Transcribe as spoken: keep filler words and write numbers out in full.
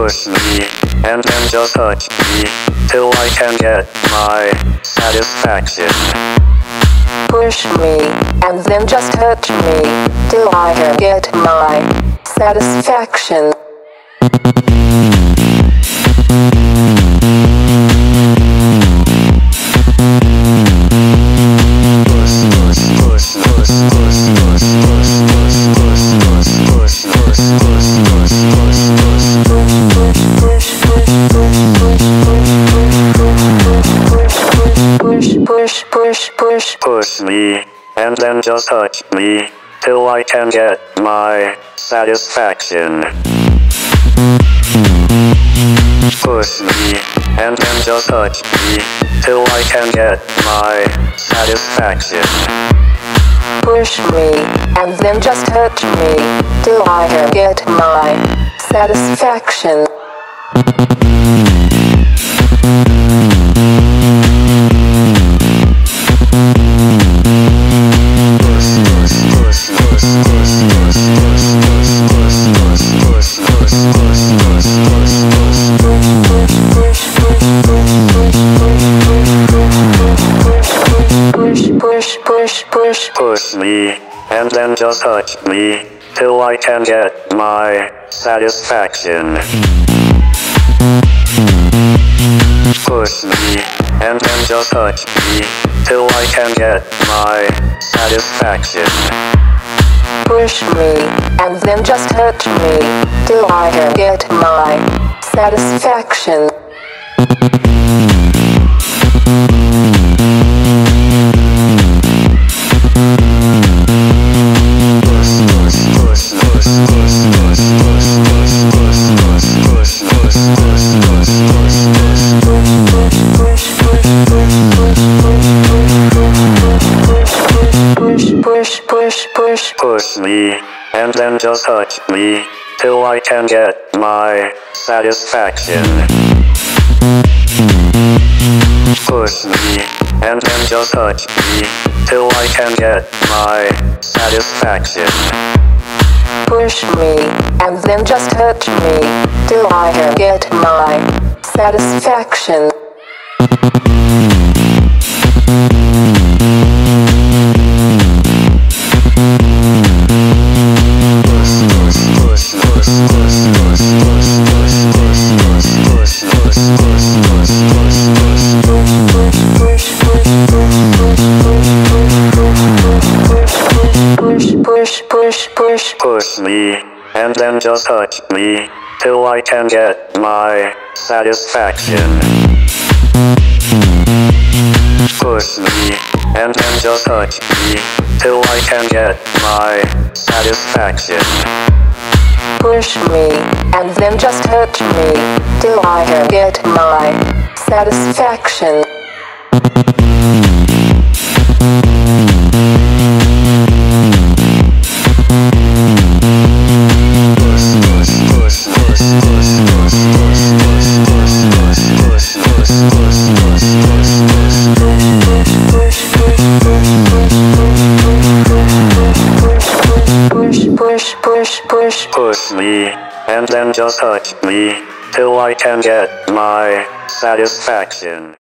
Push me, and then just touch me, till I can get my satisfaction. Push me, and then just touch me, till I can get my satisfaction. Push, push, push. Push me, and then just touch me, till I can get my satisfaction. Push me, and then just touch me, till I can get my satisfaction. Push me, and then just touch me, till I can get my satisfaction. Push, push, push. Push me, and then just touch me, till I can get my satisfaction. Push me, and then just touch me, till I can get my satisfaction. Push me, and then just touch me, till I can get my satisfaction. Push, push, push. Push me, and then just touch me, till I can get my satisfaction. Push me, and then just touch me, till I can get my satisfaction. Push me, and then just touch me, till I can get my satisfaction. Push, push, push. Push me, and then just touch me, till I can get my satisfaction. Push me, and then just touch me, till I can get my satisfaction. Push me, and then just touch me, till I can get my satisfaction. Push, push, push. Push me, and then just touch me, till I can get my satisfaction.